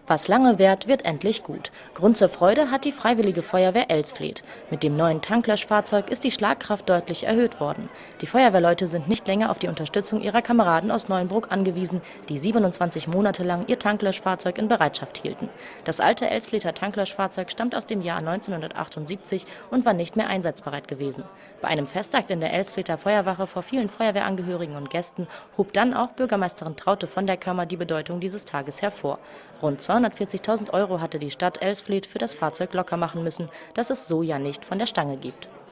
Was lange währt, wird endlich gut. Grund zur Freude hat die Freiwillige Feuerwehr Elsfleth. Mit dem neuen Tanklöschfahrzeug ist die Schlagkraft deutlich erhöht worden. Die Feuerwehrleute sind nicht länger auf die Unterstützung ihrer Kameraden aus Neuenbrook angewiesen, die 27 Monate lang ihr Tanklöschfahrzeug in Bereitschaft hielten. Das alte Elsflether Tanklöschfahrzeug stammt aus dem Jahr 1978 und war nicht mehr einsatzbereit gewesen. Bei einem Festakt in der Elsflether Feuerwache vor vielen Feuerwehrangehörigen und Gästen hob dann auch Bürgermeisterin Traute von der Kammer die Bedeutung dieses Tages hervor. Rund 240.000 € hatte die Stadt Elsfleth für das Fahrzeug locker machen müssen, das es so ja nicht von der Stange gibt.